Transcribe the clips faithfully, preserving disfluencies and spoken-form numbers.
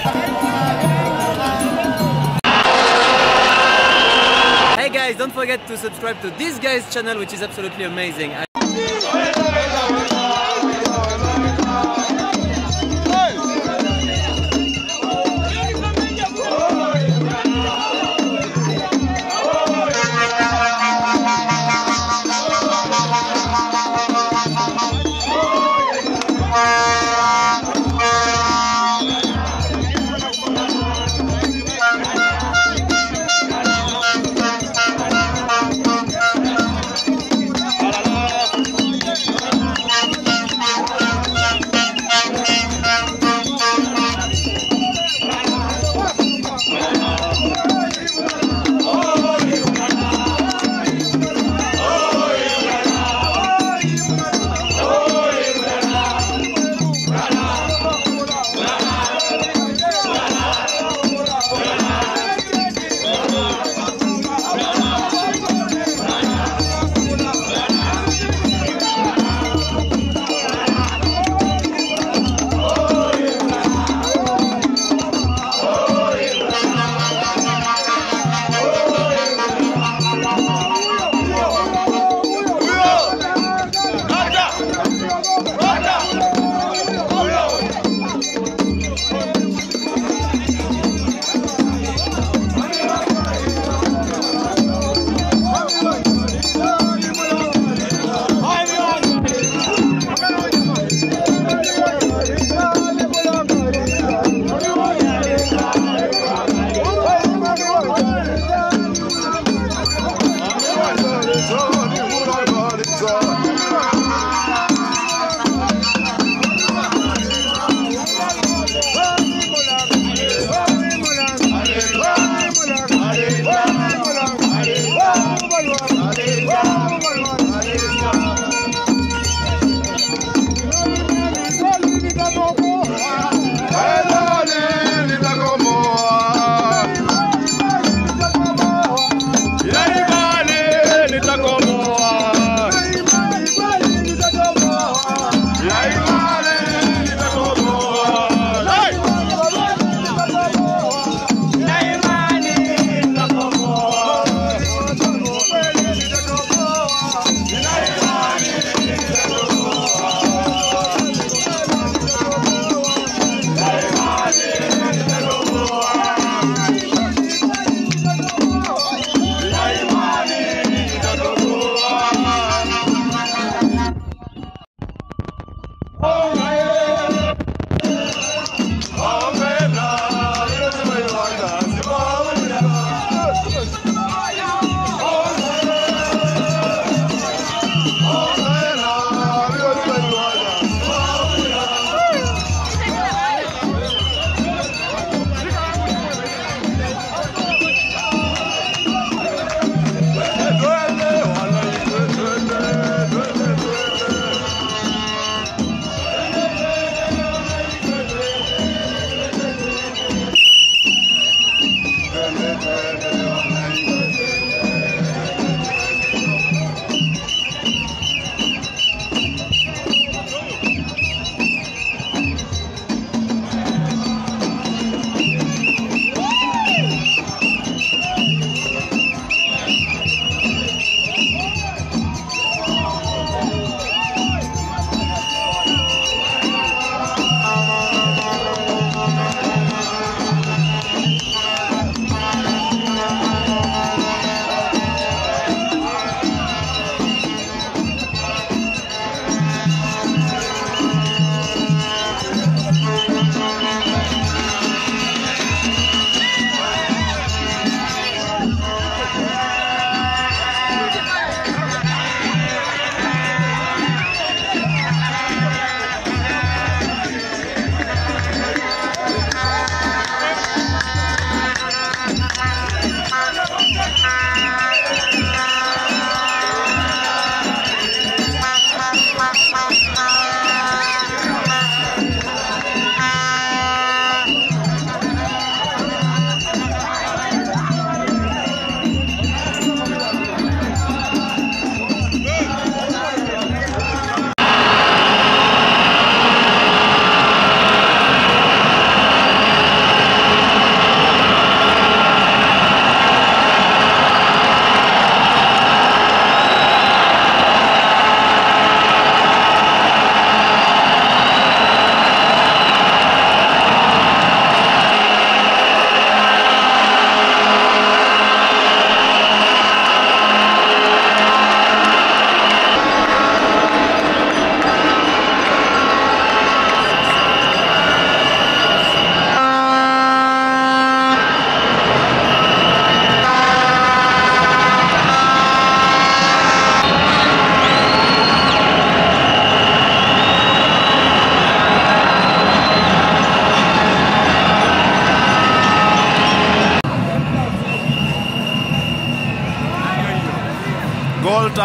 Hey guys, don't forget to subscribe to this guy's channel, which is absolutely amazing. I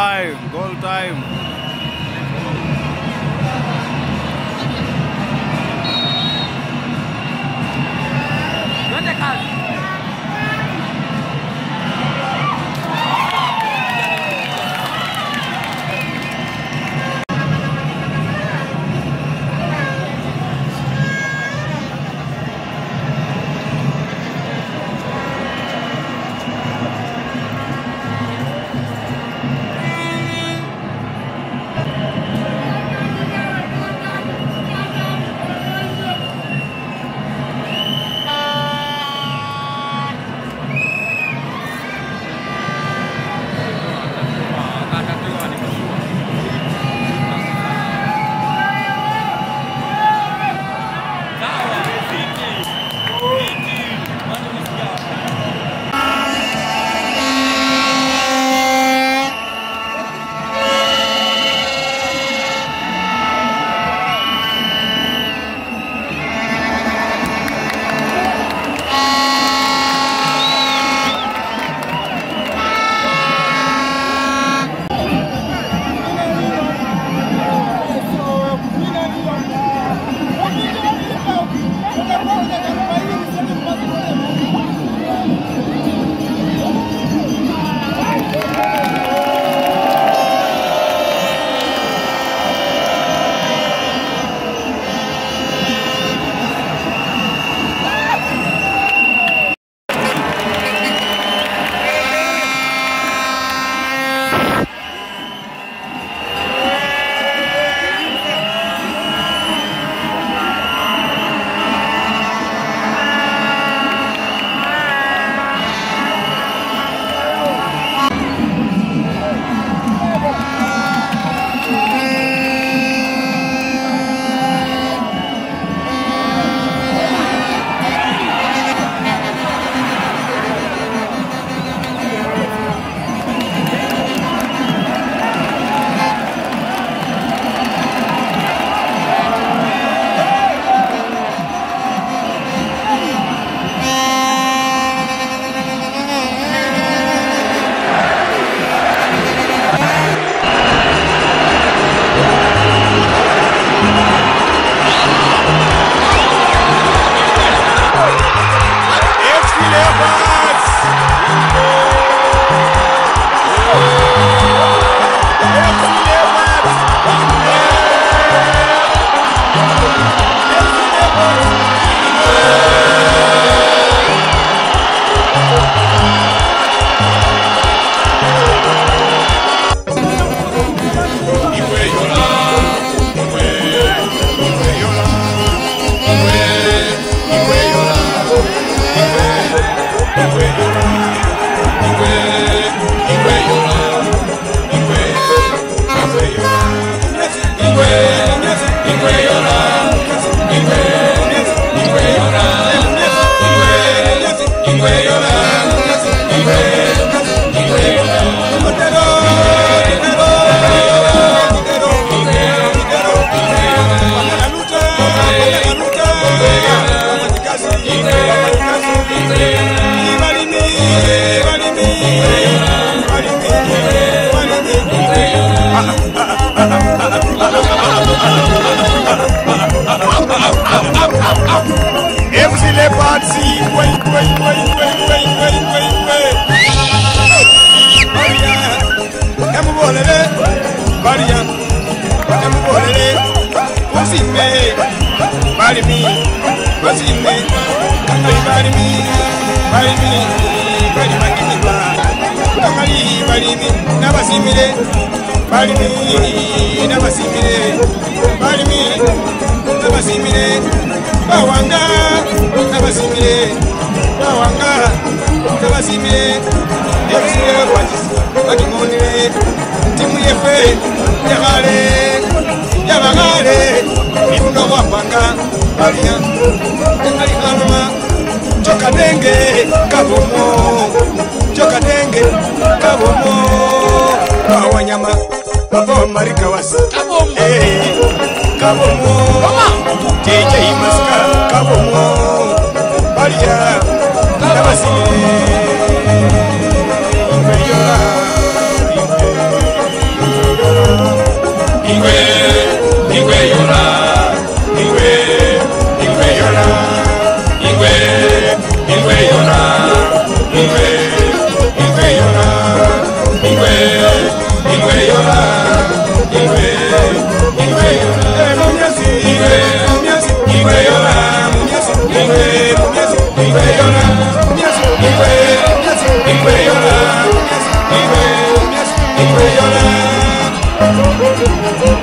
time, goal time. ¿Dónde estás?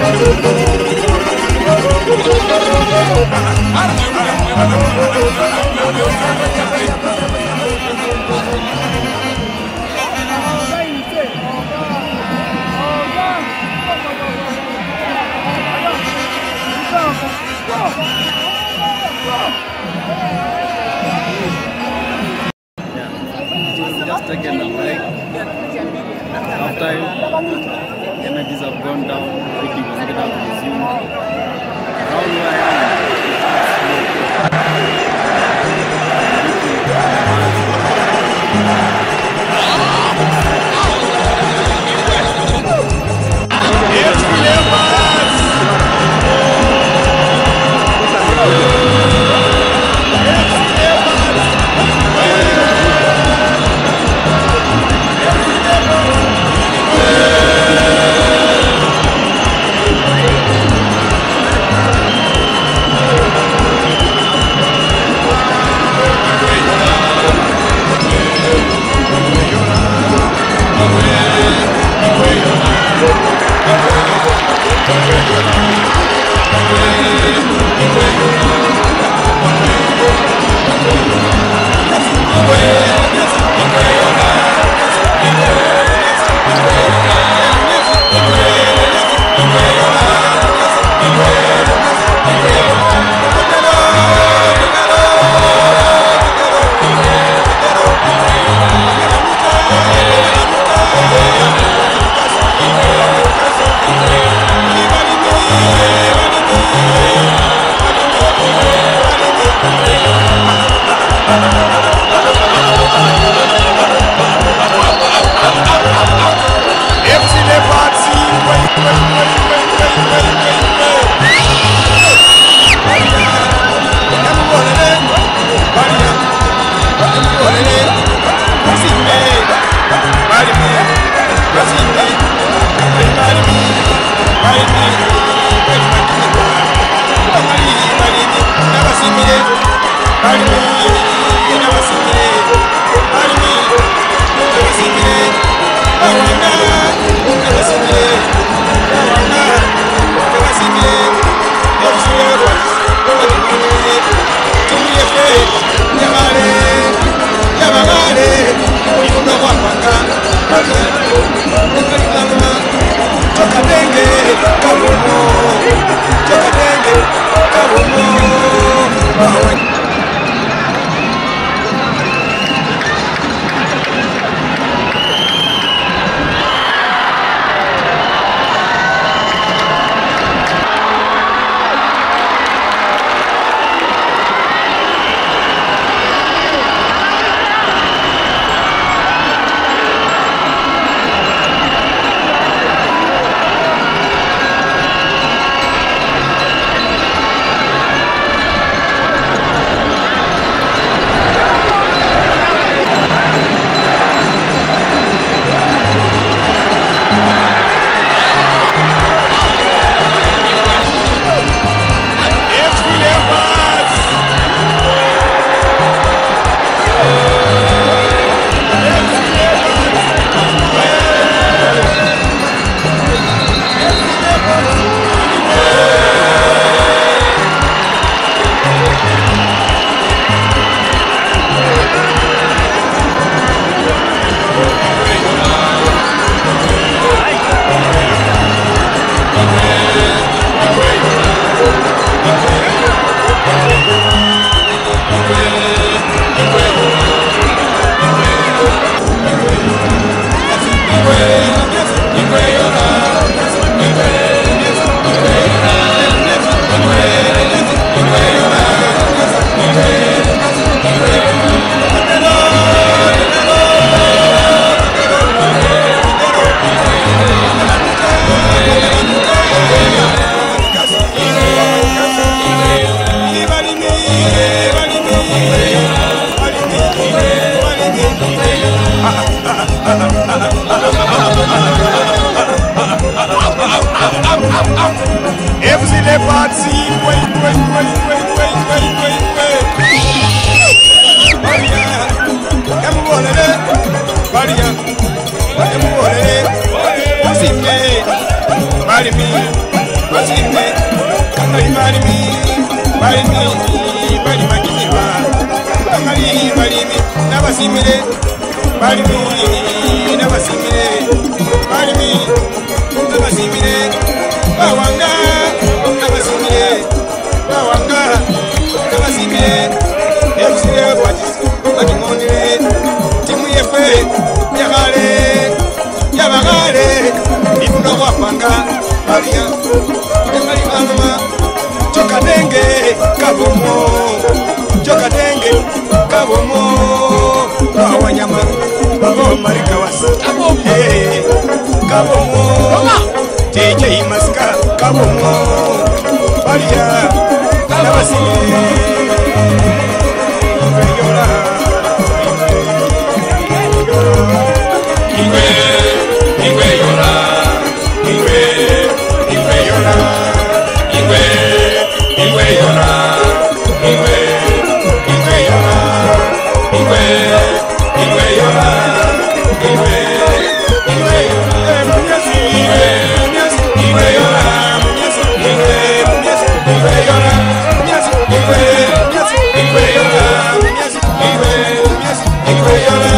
Just taken a break. After energies have gone down, Ricky was able to resume. Now we are bali makinywa Kamali balimi n'abasimire balimi n'abasimire balimi n'abasimire bawanga n'abasimire bawanga n'abasimire ebusire batisi bakimondire timu yefe yagale yabagale ifuno kwapanga balia Kamali mama chokadenge kabomo chokadenge kabomo wanyama babo marika wasa eh kabomo T J maska kabomo balia nabasile yola iwe iwe yola iwe iwe yola iwe iwe yola iwe iwe yola iwe iwe yola iwe iwe yola munyasi iwe munyasi iwe yola munyasi iwe munyasi iwe yola munyasi iwe munyasi iwe yola munyasi iwe munyasi iwe yola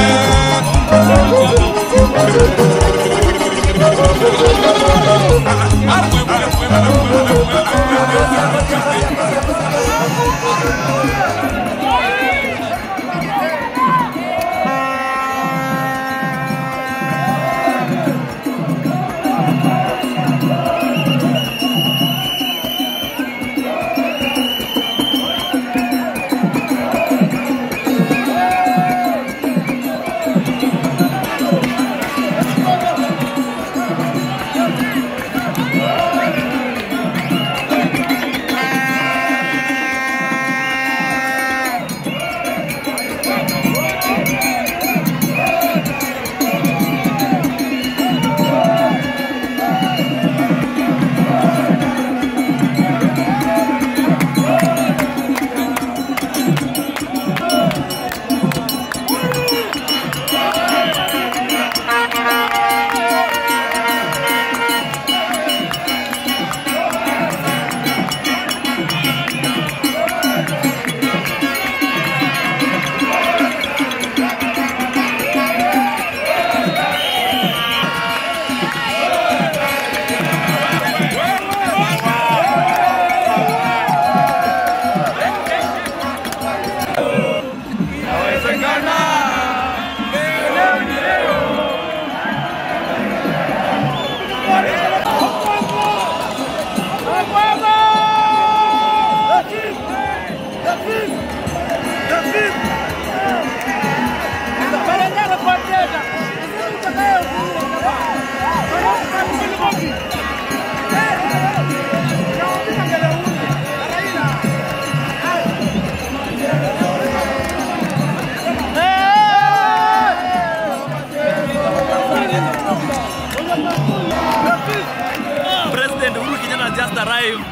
President Uhuru Kenyatta just arrived.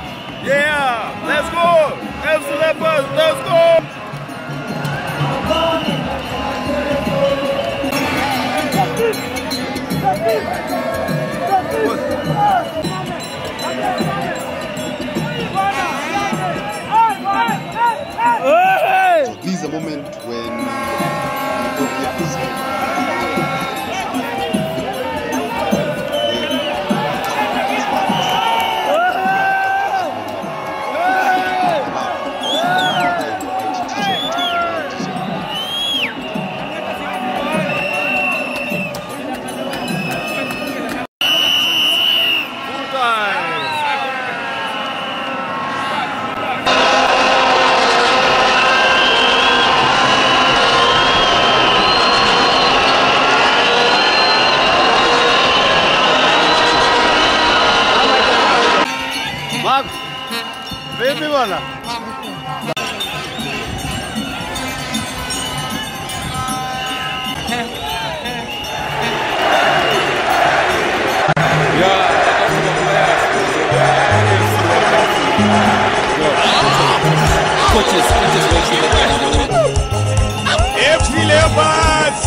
Yeah, let's go. F C Leopards, let's go. So this is a moment when Ethiopia is Baby bana. Coaches, coaches, F C Leopards.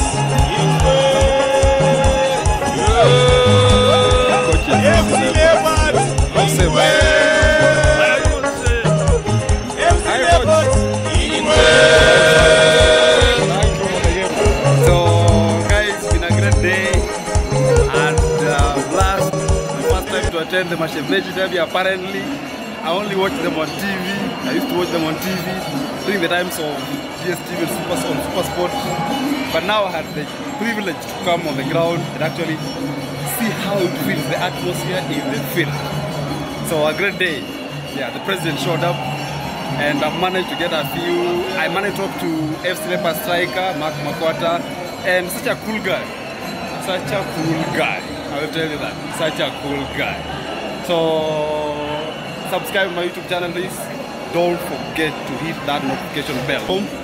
F C Leopards. F C Leopards. So guys, it's been a great day and uh, blast. The first time to attend the Mashemeji Derby apparently. I only watched them on T V. I used to watch them on T V during the times of D S T V and Super, on Super Sport. But now I had the privilege to come on the ground and actually see how it feels, the atmosphere in the field. So a great day. Yeah, the president showed up and I managed to get a few. I managed to talk to F C Leopards striker, Mark Makwata, and such a cool guy. Such a cool guy. I will tell you that. Such a cool guy. So subscribe to my YouTube channel, please. Don't forget to hit that notification bell.